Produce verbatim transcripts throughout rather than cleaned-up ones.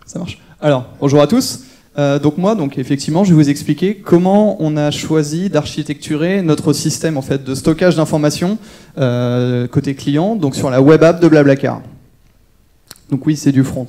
Ça marche. Alors, bonjour à tous. Euh, donc moi, donc effectivement, je vais vous expliquer comment on a choisi d'architecturer notre système en fait de stockage d'informations euh, côté client, donc sur la web app de Blablacar. Donc oui, c'est du front.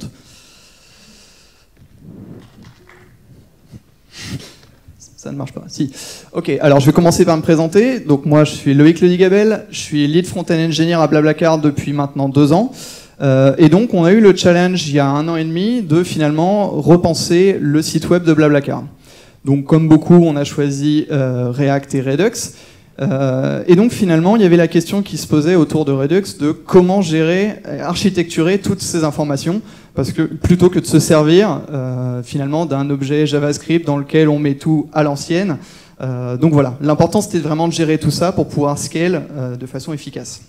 Ça ne marche pas. Si. Ok, alors je vais commencer par me présenter. Donc moi, je suis Loïc Ledigabel, je suis lead front-end engineer à Blablacar depuis maintenant deux ans. Euh, et donc, on a eu le challenge il y a un an et demi de finalement repenser le site web de Blablacar. Donc, comme beaucoup, on a choisi euh, React et Redux. Euh, et donc, finalement, il y avait la question qui se posait autour de Redux de comment gérer, architecturer toutes ces informations, parce que plutôt que de se servir euh, finalement d'un objet JavaScript dans lequel on met tout à l'ancienne. Euh, donc voilà, l'important c'était vraiment de gérer tout ça pour pouvoir scale euh, de façon efficace.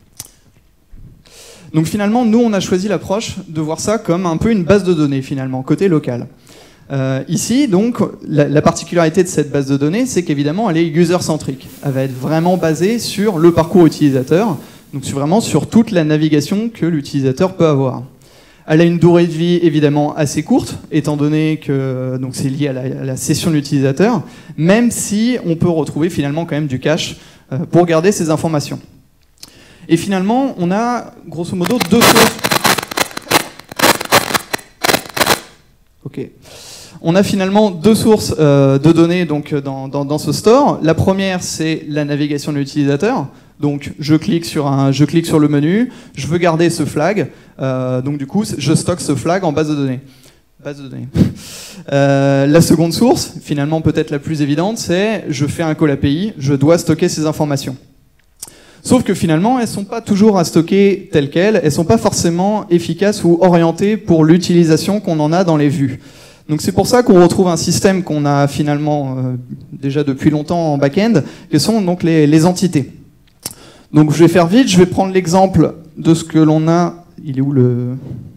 Donc finalement, nous, on a choisi l'approche de voir ça comme un peu une base de données, finalement, côté local. Euh, ici, donc, la, la particularité de cette base de données, c'est qu'évidemment, elle est user-centrique. Elle va être vraiment basée sur le parcours utilisateur, donc vraiment sur toute la navigation que l'utilisateur peut avoir. Elle a une durée de vie, évidemment, assez courte, étant donné que donc c'est lié à la, à la session de l'utilisateur, même si on peut retrouver finalement quand même du cache euh, pour garder ces informations. Et finalement, on a grosso modo deux sources. Ok. On a finalement deux sources euh, de données donc, dans, dans, dans ce store. La première, c'est la navigation de l'utilisateur. Donc, je clique sur un, je clique sur le menu, je veux garder ce flag. Euh, donc, du coup, je stocke ce flag en base de données. Base de données. Euh, la seconde source, finalement peut-être la plus évidente, c'est je fais un call A P I, je dois stocker ces informations. Sauf que finalement, elles ne sont pas toujours à stocker telles quelles, elles ne sont pas forcément efficaces ou orientées pour l'utilisation qu'on en a dans les vues. Donc c'est pour ça qu'on retrouve un système qu'on a finalement euh, déjà depuis longtemps en back-end, que sont donc les, les entités. Donc je vais faire vite, je vais prendre l'exemple de ce que l'on a... Il est où le...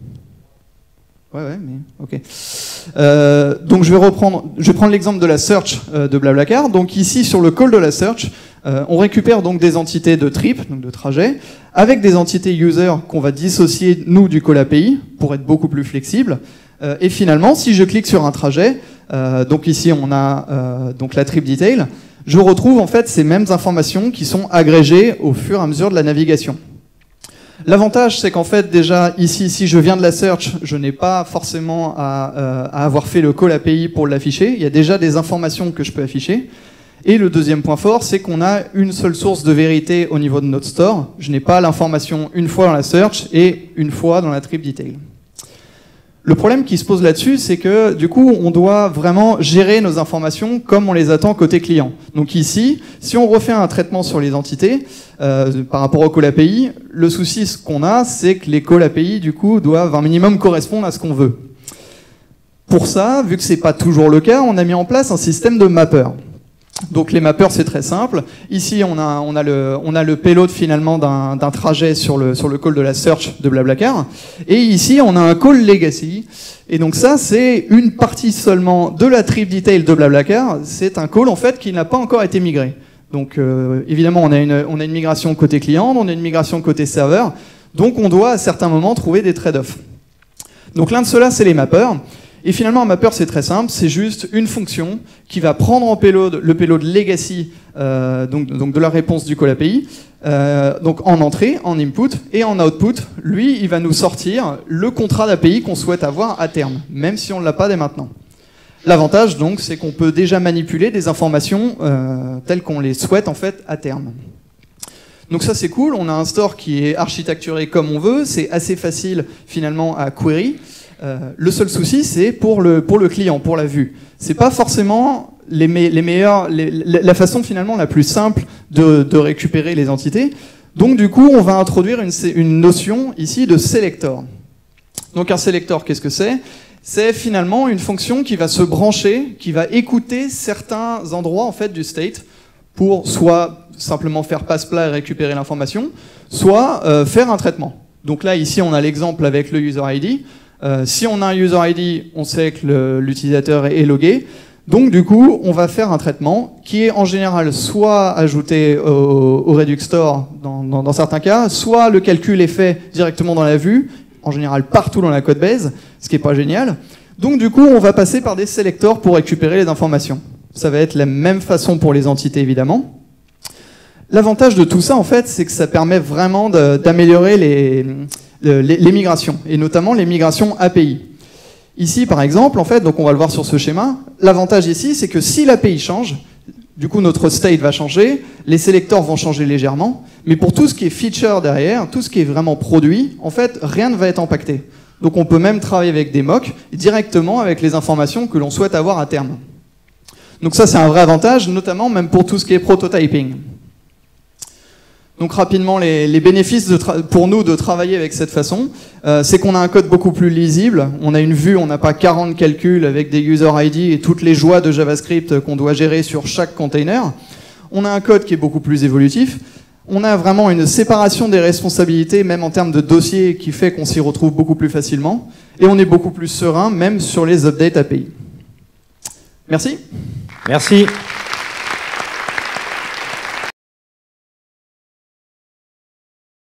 Ouais, ouais, mais ok. Euh, donc je vais reprendre, je vais prendre l'exemple de la search euh, de Blablacar. Donc ici sur le call de la search, euh, on récupère donc des entités de trip, donc de trajet, avec des entités user qu'on va dissocier nous du call A P I pour être beaucoup plus flexible. Euh, et finalement, si je clique sur un trajet, euh, donc ici on a euh, donc la trip detail, je retrouve en fait ces mêmes informations qui sont agrégées au fur et à mesure de la navigation. L'avantage, c'est qu'en fait, déjà, ici, si je viens de la search, je n'ai pas forcément à, euh, à avoir fait le call A P I pour l'afficher. Il y a déjà des informations que je peux afficher. Et le deuxième point fort, c'est qu'on a une seule source de vérité au niveau de notre store. Je n'ai pas l'information une fois dans la search et une fois dans la trip detail. Le problème qui se pose là-dessus, c'est que du coup, on doit vraiment gérer nos informations comme on les attend côté client. Donc ici, si on refait un traitement sur les entités euh, par rapport au call A P I, le souci qu'on a, c'est que les call A P I du coup doivent un minimum correspondre à ce qu'on veut. Pour ça, vu que c'est pas toujours le cas, on a mis en place un système de mappeurs. Donc les mappeurs, c'est très simple. Ici, on a, on a, le, on a le payload finalement d'un, d'un trajet sur le, sur le call de la search de Blablacar. Et ici, on a un call legacy. Et donc ça, c'est une partie seulement de la trip detail de Blablacar. C'est un call en fait qui n'a pas encore été migré. Donc euh, évidemment, on a, une, on a une migration côté client, on a une migration côté serveur. Donc on doit à certains moments trouver des trade-offs. Donc l'un de ceux-là, c'est les mappeurs. Et finalement, un mapper, c'est très simple, c'est juste une fonction qui va prendre en payload le payload legacy euh, donc, donc de la réponse du call A P I, euh, donc en entrée, en input et en output. Lui, il va nous sortir le contrat d'A P I qu'on souhaite avoir à terme, même si on ne l'a pas dès maintenant. L'avantage, donc, c'est qu'on peut déjà manipuler des informations euh, telles qu'on les souhaite en fait à terme. Donc ça, c'est cool. On a un store qui est architecturé comme on veut. C'est assez facile finalement à query. Euh, le seul souci, c'est pour le, pour le client, pour la vue. C'est pas forcément les, me les meilleurs, les, la façon finalement la plus simple de, de récupérer les entités. Donc du coup, on va introduire une, une notion ici de selector. Donc un selector, qu'est-ce que c'est? C'est finalement une fonction qui va se brancher, qui va écouter certains endroits en fait du state pour soit simplement faire passe-plat et récupérer l'information, soit euh, faire un traitement. Donc là, ici, on a l'exemple avec le user I D. Euh, si on a un user I D, on sait que l'utilisateur est logué. Donc du coup, on va faire un traitement qui est en général soit ajouté au, au Redux Store dans, dans, dans certains cas, soit le calcul est fait directement dans la vue en général partout dans la code base, ce qui n'est pas génial. Donc du coup, on va passer par des selectors pour récupérer les informations. Ça va être la même façon pour les entités, évidemment. L'avantage de tout ça, en fait, c'est que ça permet vraiment d'améliorer les, les, les migrations, et notamment les migrations A P I. Ici, par exemple, en fait, donc on va le voir sur ce schéma, l'avantage ici, c'est que si l'A P I change, du coup, notre state va changer, les selectors vont changer légèrement, mais pour tout ce qui est feature derrière, tout ce qui est vraiment produit, en fait, rien ne va être impacté. Donc on peut même travailler avec des mocks directement avec les informations que l'on souhaite avoir à terme. Donc ça, c'est un vrai avantage, notamment même pour tout ce qui est prototyping. Donc rapidement, les, les bénéfices de pour nous de travailler avec cette façon, euh, c'est qu'on a un code beaucoup plus lisible, on a une vue, on n'a pas quarante calculs avec des user I D et toutes les joies de JavaScript qu'on doit gérer sur chaque container. On a un code qui est beaucoup plus évolutif. On a vraiment une séparation des responsabilités, même en termes de dossier, qui fait qu'on s'y retrouve beaucoup plus facilement. Et on est beaucoup plus serein, même sur les updates A P I. Merci. Merci.